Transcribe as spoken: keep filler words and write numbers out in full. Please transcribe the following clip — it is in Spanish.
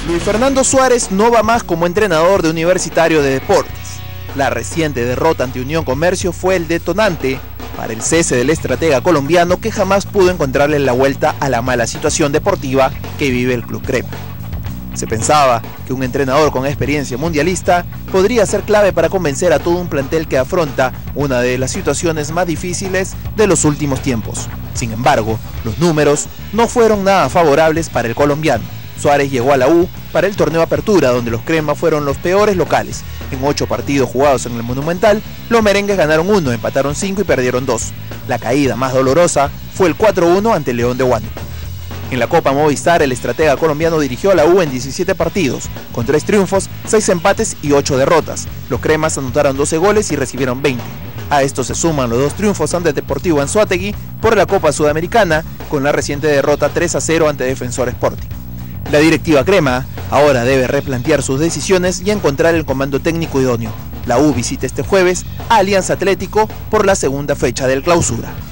Luis Fernando Suárez no va más como entrenador de Universitario de Deportes. La reciente derrota ante Unión Comercio fue el detonante para el cese del estratega colombiano, que jamás pudo encontrarle la vuelta a la mala situación deportiva que vive el Club Crema. Se pensaba que un entrenador con experiencia mundialista podría ser clave para convencer a todo un plantel que afronta una de las situaciones más difíciles de los últimos tiempos. Sin embargo, los números no fueron nada favorables para el colombiano. Suárez llegó a la U para el torneo Apertura, donde los cremas fueron los peores locales. En ocho partidos jugados en el Monumental, los merengues ganaron uno, empataron cinco y perdieron dos. La caída más dolorosa fue el cuatro uno ante León de Huánuco. En la Copa Movistar, el estratega colombiano dirigió a la U en diecisiete partidos, con tres triunfos, seis empates y ocho derrotas. Los cremas anotaron doce goles y recibieron veinte. A esto se suman los dos triunfos ante Deportivo Anzoátegui por la Copa Sudamericana, con la reciente derrota tres a cero ante Defensor Sporting. La directiva crema ahora debe replantear sus decisiones y encontrar el comando técnico idóneo. La U visita este jueves a Alianza Atlético por la segunda fecha del Clausura.